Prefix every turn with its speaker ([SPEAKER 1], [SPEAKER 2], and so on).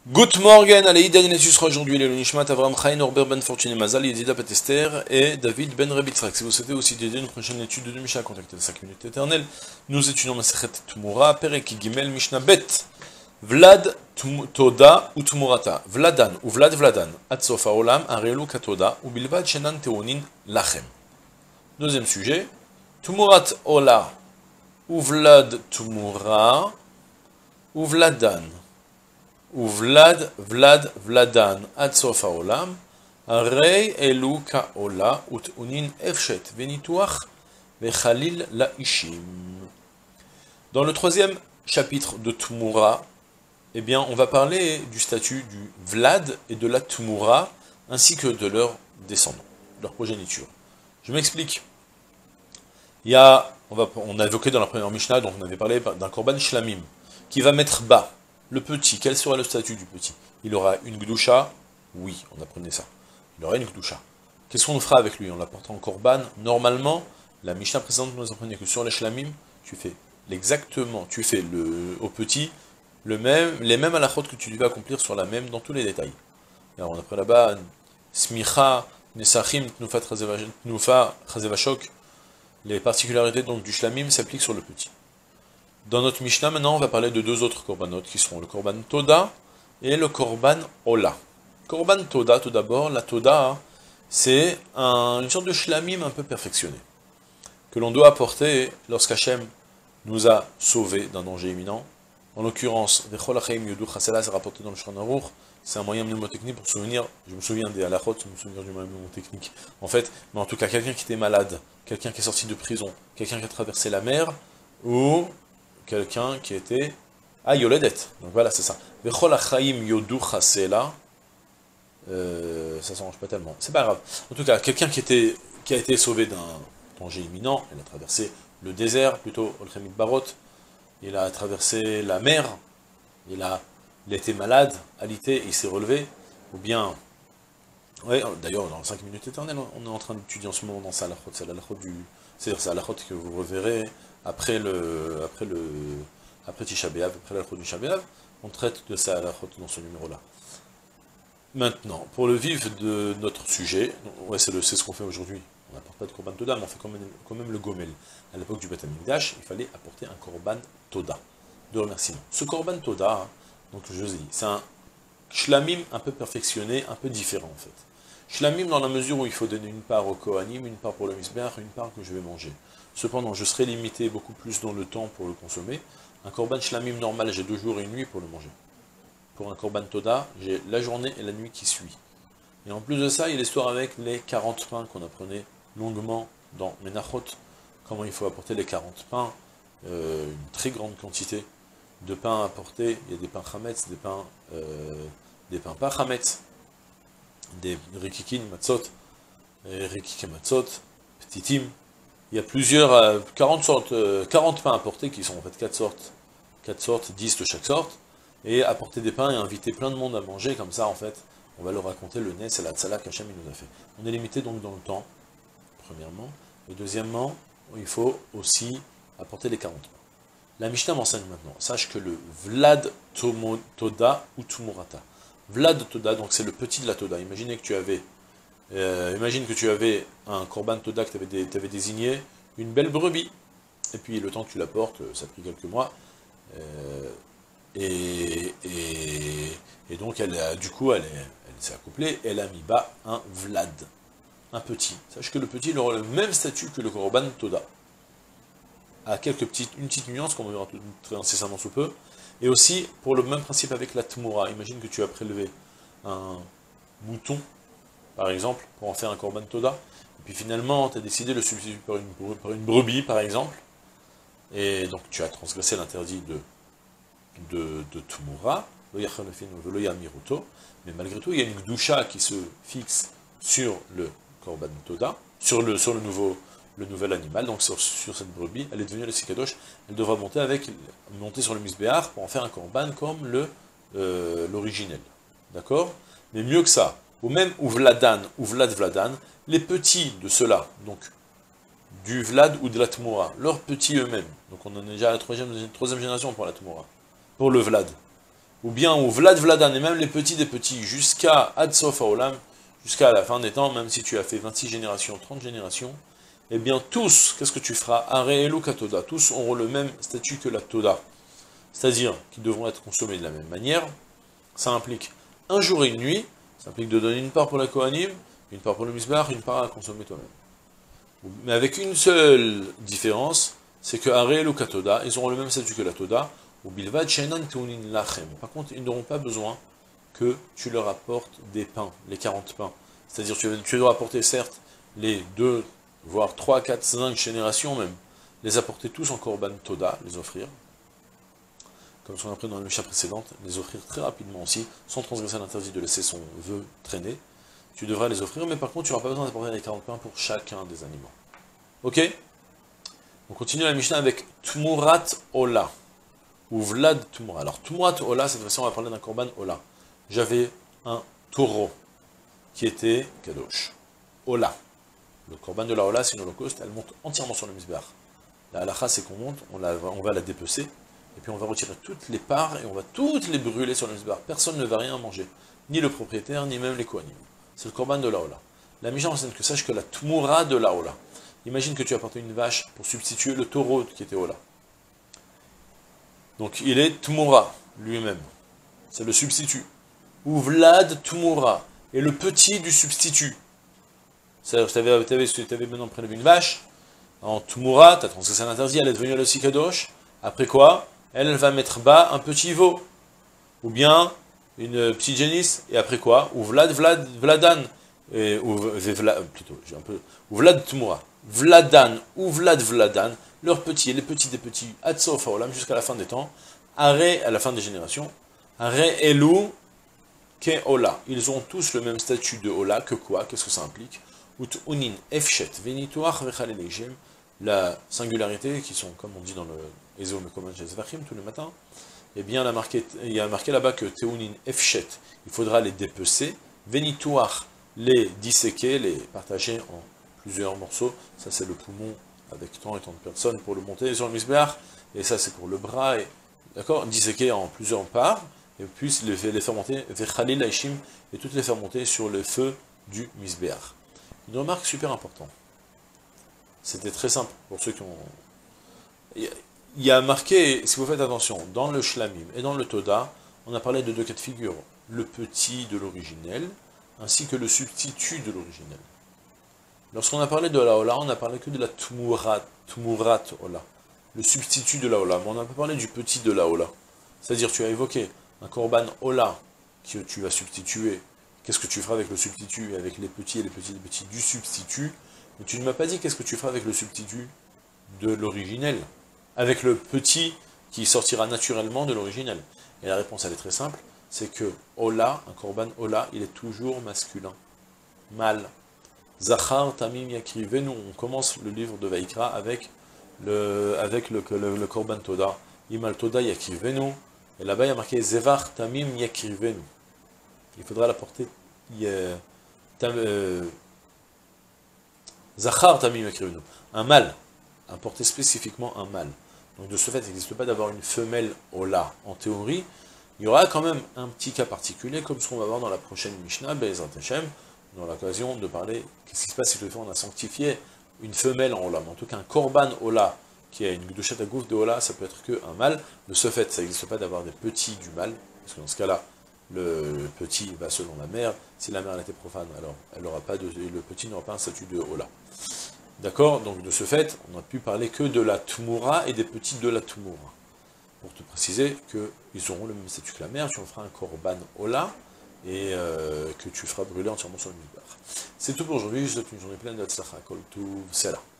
[SPEAKER 1] Good morning, allez, Daniel sera aujourd'hui le Nishmat Avram Chaim Norbert Ben Fortuné Mazal, Yedida Petester et David Ben Rebitzrak. Si vous souhaitez aussi dédier une prochaine étude de Mishnah, contactez les 5 minutes éternelles. Nous étudions Masechet Tumura, Perek Gimel Mishnah Bet. Vlad Toda ou Tumurata. Vladan ou Vlad Vladan. Atsofa Olam, Arelu Katoda ou Bilvad Shenan Teonin Lachem. Deuxième sujet. Tumurat Ola ou Vlad Tumura ou Vladan. ou Vlad, Vladan, ad sof haolam, arei elu ka'ola, ut unin efshet, venituach, vechalil la'ishim. Dans le troisième chapitre de Tumura, eh bien, on va parler du statut du Vlad et de la Tumura, ainsi que de leurs descendants, leur progéniture. Je m'explique. On a évoqué dans la première Mishnah, donc on avait parlé d'un Korban Shlamim, qui va mettre bas. Le petit, quel sera le statut du petit? Il aura une gdusha? Oui, on apprenait ça. Il aura une gdusha. Qu'est-ce qu'on fera avec lui? On l'apportera en korban. Normalement, la Mishnah précédente nous apprenait que sur les shlamim, tu fais au petit les mêmes halachot que tu devais accomplir sur la même dans tous les détails. Alors on apprend là-bas, smicha, nesachim, tnufa, chazevashok, les particularités donc du shlamim s'appliquent sur le petit. Dans notre Mishnah, maintenant, on va parler de deux autres korbanot, qui seront le korban Toda et le korban Ola. Korban Toda, tout d'abord, la Toda, c'est une sorte de shlamim un peu perfectionné, que l'on doit apporter lorsqu'Hachem nous a sauvés d'un danger imminent. En l'occurrence, Vechol Achaim Yodu Chasela, c'est rapporté dans le Shulchan Aruch, c'est un moyen mnémotechnique pour souvenir, je me souviens des halachot, je me souviens du moyen mnémotechnique. En fait, mais en tout cas, quelqu'un qui était malade, quelqu'un qui est sorti de prison, quelqu'un qui a traversé la mer, ou quelqu'un qui était à Yoledet. Donc voilà, c'est ça. Vechol achaim yodu chasela. Ça s'arrange pas tellement. C'est pas grave. En tout cas, quelqu'un qui a été sauvé d'un danger imminent, il a traversé le désert, plutôt Olchemit Barot, il a traversé la mer, il était malade, alité, il s'est relevé, ou bien, ouais, d'ailleurs, dans 5 minutes éternelles, on est en train d'étudier en ce moment dans ça, c'est c'est-à-dire c'est l'achot que vous reverrez après Tisha B'Av, après l'achot du Tisha B'Av, on traite de ça l'achot dans ce numéro-là. Maintenant, pour le vif de notre sujet, ouais, c'est ce qu'on fait aujourd'hui. On n'apporte pas de korban toda, mais on fait quand même le gomel. À l'époque du Beth Amikdash, il fallait apporter un korban toda, de remerciement. Ce korban toda, donc je vous ai dit, c'est un shlamim un peu perfectionné, un peu différent en fait. Shlamim dans la mesure où il faut donner une part au Kohanim, une part pour le Misbeach, une part que je vais manger. Cependant, je serai limité beaucoup plus dans le temps pour le consommer. Un korban shlamim normal, j'ai 2 jours et 1 nuit pour le manger. Pour un korban toda, j'ai la journée et la nuit qui suit. Et en plus de ça, il y a l'histoire avec les 40 pains qu'on apprenait longuement dans Menachot. Comment il faut apporter les 40 pains, une très grande quantité de pains à apporter. Il y a des pains chametz, des pains pas chametz, des rikikin matzot, rikike matzot, petitim. Il y a plusieurs, 40 pains apportés qui sont en fait 4 sortes, 10 de chaque sorte, et apporter des pains et inviter plein de monde à manger, comme ça en fait, on va leur raconter le Nes et la Tzala qu'Hachem nous a fait. On est limité donc dans le temps, premièrement, et deuxièmement, il faut aussi apporter les 40 pains. La Mishnah m'enseigne maintenant, sache que le Vlad Toda ou Tumurata. Vlad Toda, donc c'est le petit de la Toda. Imagine que tu avais un korban Toda que tu avais désigné, une belle brebis. Et puis le temps que tu la portes, ça a pris quelques mois. Et donc elle s'est accouplée, elle a mis bas un Vlad, un petit. Sache que le petit il aura le même statut que le korban Toda. À une petite nuance qu'on verra très incessamment sous peu. Et aussi, pour le même principe avec la Tmura, imagine que tu as prélevé un mouton, par exemple, pour en faire un korban toda, et puis finalement, tu as décidé de le substituer par une brebis, par exemple, et donc tu as transgressé l'interdit de Tmura, mais malgré tout, il y a une gdusha qui se fixe sur le korban toda, sur le nouvel animal, donc sur cette brebis, elle est devenue le sikadosh, elle devra monter sur le misbéar pour en faire un korban comme l'originel. D'accord? Mais mieux que ça, ou même ou Vladan, ou Vlad Vladan, les petits de ceux-là, donc du Vlad ou de la Tmura, leurs petits eux-mêmes, donc on en est déjà à la troisième génération pour la Tmura, pour le Vlad. ou bien ou Vlad Vladan, et même les petits des petits, jusqu'à Adsof Haolam, jusqu'à la fin des temps, même si tu as fait 26 générations, 30 générations, eh bien tous, qu'est-ce que tu feras? Are Elu Katoda, tous auront le même statut que la Toda, c'est-à-dire qu'ils devront être consommés de la même manière. Ça implique un jour et une nuit, ça implique de donner une part pour la Kohanim, une part pour le Misbah, une part à consommer toi-même. Mais avec une seule différence, c'est que Areel ou Katoda, ils auront le même statut que la Toda, ou Bilvad Shenan Teunin Lachem. Par contre, ils n'auront pas besoin que tu leur apportes des pains, les 40 pains. C'est-à-dire tu dois apporter certes les 2, voire 3, 4, 5 générations même, les apporter tous en Korban Toda, les offrir, comme ce qu'on a appris dans la Mishnah précédente, les offrir très rapidement aussi, sans transgresser l'interdit de laisser son vœu traîner. Tu devras les offrir, mais par contre, tu n'auras pas besoin d'apporter les 40 pains pour chacun des aliments. Ok? On continue la Mishnah avec Tmurat Ola, ou Vlad Tmura. Alors, Tmurat Ola, cette fois-ci, on va parler d'un Korban Ola. J'avais un taureau qui était Kadosh. Ola. Le Korban de la Ola, c'est une holocauste, elle monte entièrement sur le Mizbeach. La halakha, c'est qu'on monte, on va la dépecer, et puis on va retirer toutes les parts, et on va toutes les brûler sur le Mizbeach. Personne ne va rien manger, ni le propriétaire, ni même les Kohanim. C'est le Korban de la Ola. La Mishnah enseigne que sache que la Tmura de la Ola. Imagine que tu as apporté une vache pour substituer le taureau qui était Ola. Donc il est Tmura, lui-même. C'est le substitut. Ou Vlad Tmura, et le petit du substitut. C'est-à-dire que tu avais maintenant prélevé une vache, en Tmura, tu as transgressé un interdit, elle est devenue le Sikadosh. Après quoi? Elle va mettre bas un petit veau. Ou bien une petite génisse, et après quoi? Ou Vladan, ou Vlad Tmura. Vladan ou Vlad Vladan, leurs petits et les petits des petits, Atsof Haolam, jusqu'à la fin des temps, à la fin des générations, Are Elu Ke Ola. Ils ont tous le même statut de Ola, que quoi? Qu'est-ce que ça implique? Ut Unin Efshet Venituach Vechalelejem, la singularité, qui sont, comme on dit dans le Ezeo Mekoman Shezvachim tous les matins, eh bien, il y a marqué là-bas que Teunin Efshet, il faudra les dépecer, Venituach, les disséquer, les partager en plusieurs morceaux, ça c'est le poumon avec tant et tant de personnes pour le monter sur le misbéach, et ça c'est pour le bras, d'accord, disséquer en plusieurs parts, et puis les faire monter, vechalil laishim, et toutes les faire monter sur le feu du misbéach. Une remarque super importante, c'était très simple pour ceux qui ont... Il y a marqué, si vous faites attention, dans le shlamim et dans le toda, on a parlé de 2 cas de figure, le petit de l'originel, ainsi que le substitut de l'originel. Lorsqu'on a parlé de la Ola, on n'a parlé que de la Tmurat Ola, le substitut de la Ola, mais on n'a pas parlé du petit de la Ola. C'est-à-dire, tu as évoqué un Korban Ola que tu vas substituer, qu'est-ce que tu feras avec le substitut, avec les petits et les petits du substitut, mais tu ne m'as pas dit qu'est-ce que tu feras avec le substitut de l'originel, avec le petit qui sortira naturellement de l'originel. Et la réponse, elle est très simple, c'est que Ola, un Korban Ola, il est toujours masculin, mâle. Zachar Tamim Yakrivenu, on commence le livre de Vaikra avec le Korban Toda, Imal Toda Yakrivenu, et là-bas il y a marqué Zevar Tamim Yakrivenu. Il faudra la porter Zachar Tamim Yakrivenu, un mâle, importer spécifiquement un mâle. Donc de ce fait, il n'existe pas d'avoir une femelle Ola en théorie. Il y aura quand même un petit cas particulier, comme ce qu'on va voir dans la prochaine Mishnah, Be'ezrat Hashem, dans l'occasion de parler, qu'est-ce qui se passe si toutefois on a sanctifié une femelle en Ola, mais en tout cas un Korban Ola, qui a une Gdushat Agouf de Ola, ça peut être qu'un mâle. De ce fait, ça n'existe pas d'avoir des petits du mâle, parce que dans ce cas-là, le petit va selon la mère. Si la mère elle était profane, alors le petit n'aura pas un statut de Ola. D'accord? Donc de ce fait, on a pu parler que de la Tmura et des petits de la Tmura. Pour te préciser qu'ils auront le même statut que la mère, tu en feras un Korban Ola, et que tu feras brûler entièrement sur le Mizbeach. C'est tout pour aujourd'hui, je te souhaite une journée pleine de tzlacha, kol tuv, c'est là.